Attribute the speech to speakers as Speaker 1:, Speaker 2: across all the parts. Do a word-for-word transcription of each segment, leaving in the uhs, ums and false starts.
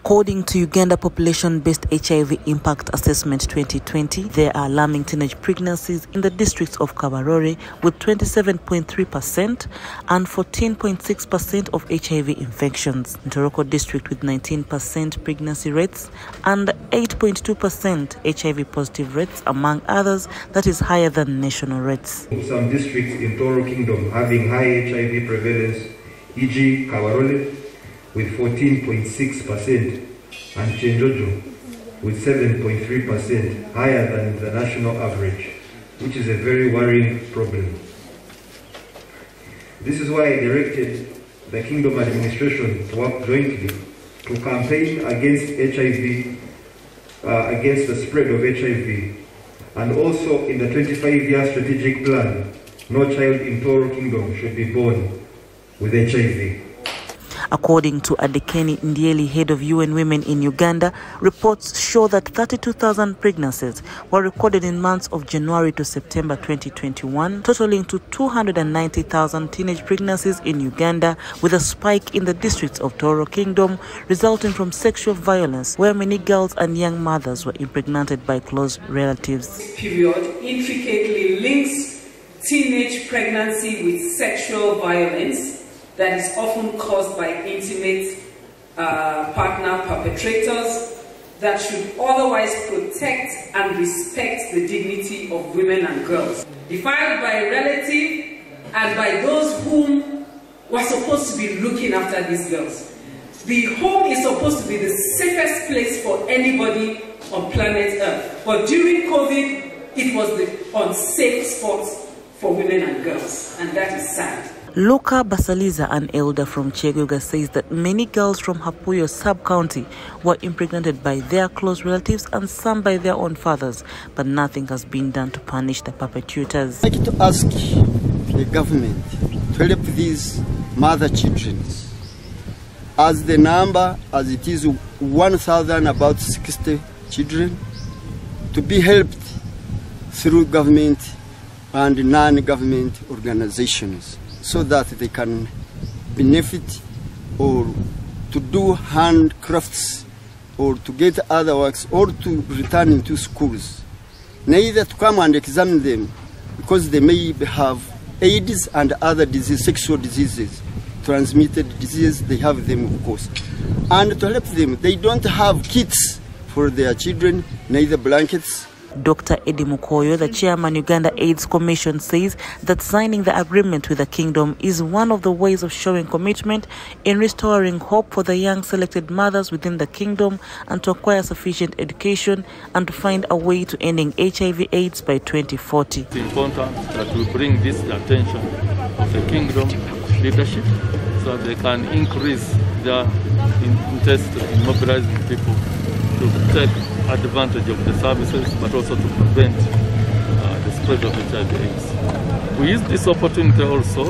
Speaker 1: According to Uganda Population-Based H I V Impact Assessment twenty twenty, there are alarming teenage pregnancies in the districts of Kabarore with twenty-seven point three percent and fourteen point six percent of H I V infections, in Toroko district with nineteen percent pregnancy rates and eight point two percent H I V positive rates, among others, that is higher than national rates.
Speaker 2: Some districts in Toro Kingdom having high H I V prevalence, for example Kabarole with fourteen point six percent and Chenjojo with seven point three percent, higher than the national average, which is a very worrying problem. This is why I directed the Kingdom administration to work jointly to campaign against H I V, uh, against the spread of H I V, and also in the twenty-five year strategic plan, no child in Toro Kingdom should be born with H I V.
Speaker 1: According to Adekeni Ndieli, head of U N Women in Uganda, reports show that thirty-two thousand pregnancies were recorded in months of January to September twenty twenty-one, totaling to two hundred ninety thousand teenage pregnancies in Uganda, with a spike in the districts of Toro Kingdom resulting from sexual violence, where many girls and young mothers were impregnated by close relatives.
Speaker 3: This period intricately links teenage pregnancy with sexual violence that is often caused by intimate uh, partner perpetrators that should otherwise protect and respect the dignity of women and girls. Defiled by a relative and by those whom were supposed to be looking after these girls. The home is supposed to be the safest place for anybody on planet Earth. But during COVID, it was the unsafe spot for women and girls, and that is sad.
Speaker 1: Luka Basaliza, an elder from Cheguga, says that many girls from Hapuyo sub-county were impregnated by their close relatives and some by their own fathers, but nothing has been done to punish the perpetrators.
Speaker 4: I'd like to ask the government to help these mother children, as the number, as it is one thousand, about sixty children, to be helped through government and non-government organizations, so that they can benefit or to do handcrafts or to get other works or to return into schools. Neither to come and examine them because they may have AIDS and other diseases, sexual diseases, transmitted diseases, they have them of course. And to help them, they don't have kits for their children, neither blankets.
Speaker 1: Doctor Eddie Mukoyo, the chairman Uganda AIDS Commission, says that signing the agreement with the kingdom is one of the ways of showing commitment in restoring hope for the young selected mothers within the kingdom and to acquire sufficient education and to find a way to ending H I V AIDS by twenty forty.
Speaker 5: It's important that we bring this to the attention of the kingdom leadership so that they can increase their interest in mobilizing people to take advantage of the services, but also to prevent uh, the spread of H I V AIDS. We use this opportunity also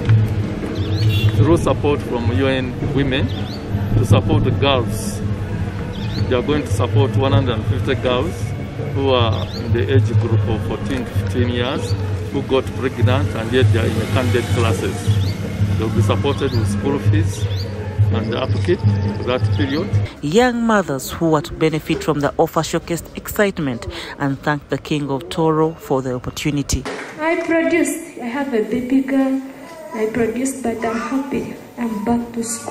Speaker 5: through support from U N Women to support the girls. They are going to support one hundred fifty girls who are in the age group of fourteen to fifteen years who got pregnant and yet they are in the candidate classes. They will be supported with school fees and the upkeep for that period.
Speaker 1: Young mothers who were to benefit from the offer showcased excitement and thanked the King of Toro for the opportunity.
Speaker 6: I produced, I have a baby girl, I produced, but I'm happy I'm back to school.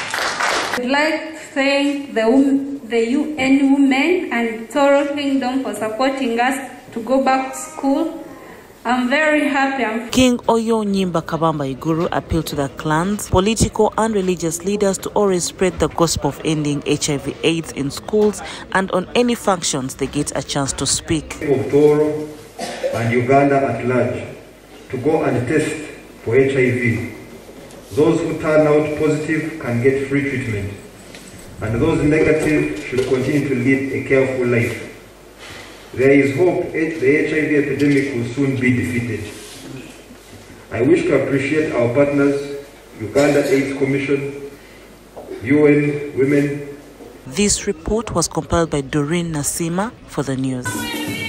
Speaker 6: I'd like to thank the, the U N Women and Toro Kingdom for supporting us to go back to school. I'm very happy. I'm
Speaker 1: King Oyo Nyimba Kabamba Iguru appealed to the clans, political and religious leaders to always spread the gospel of ending H I V AIDS in schools and on any functions they get a chance to speak.
Speaker 2: Of Toro and Uganda at large to go and test for H I V. Those who turn out positive can get free treatment, and those negative should continue to lead a careful life. There is hope the H I V epidemic will soon be defeated. I wish to appreciate our partners, Uganda AIDS Commission, U N Women.
Speaker 1: This report was compiled by Doreen Nasima for the news.